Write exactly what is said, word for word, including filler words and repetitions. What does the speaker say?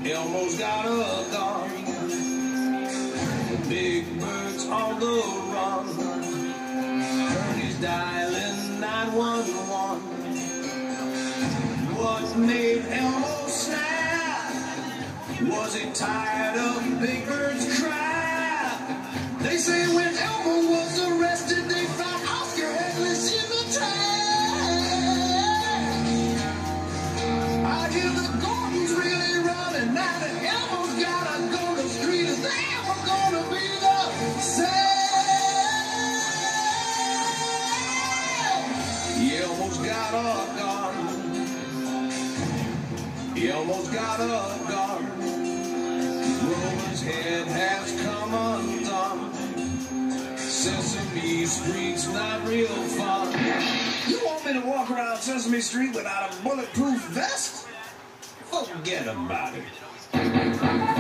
Elmo's got a gun. The big bird's on the run. He's dialing nine one one. What made Elmo snap? Was he tired of Big Bird's crap? They say when Elmo was arrested, they found Oscar headless in the tank. I hear the Gordons really running now that Elmo's gotta go to the street. Is ever gonna be the same? Elmo's got a gun. Elmo's got a gun. Roman's head has come undone. Sesame Street's not real fun. You want me to walk around Sesame Street without a bulletproof vest? Forget about it.